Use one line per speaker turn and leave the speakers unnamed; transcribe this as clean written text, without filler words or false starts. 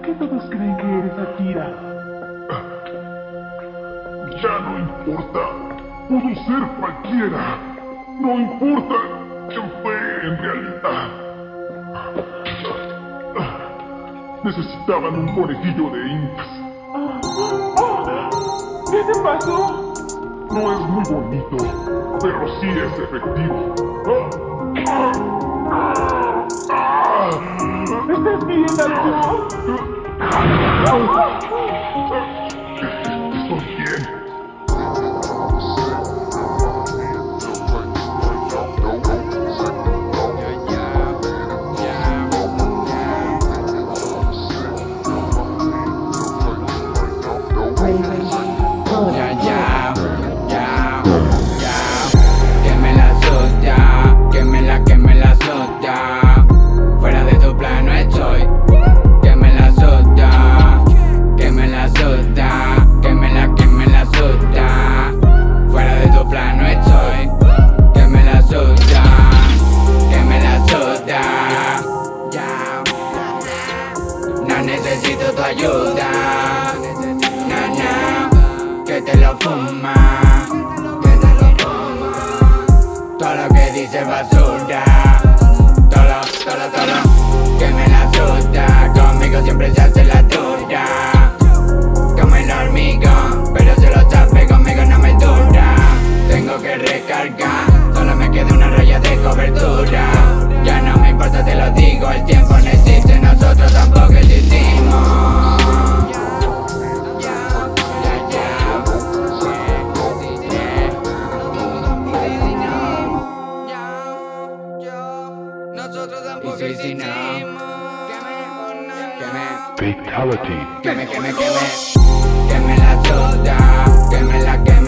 ¿Por qué todos creen que eres Akira?
Ya no importa. Pudo ser cualquiera. No importa quién fue en realidad. Necesitaban un conejillo de indias.
¿Qué te pasó?
No es muy bonito, pero sí es efectivo.
¿Estás bien, Naruto?
Estoy bien.
Que me la suda. Fuera de tu plano estoy. Que me la suda. Que me la suda. Que me la suda. Fuera de tu plano estoy. Que me la suda. Que me la suda. Ya. No necesito tu ayuda. Que te lo fuma. Todo lo que dice basura. Todo. Que me la suda. Conmigo siempre se hace la dura. Como el hormigón, pero se lo sabe, conmigo no me dura. Tengo que recargar, solo me queda una raya de cobertura. Ya no me importa, te lo digo, el tiempo no existe, nosotros tampoco existimos. Nosotros tampoco existimos.
Fatality.
Que me la suda, que me la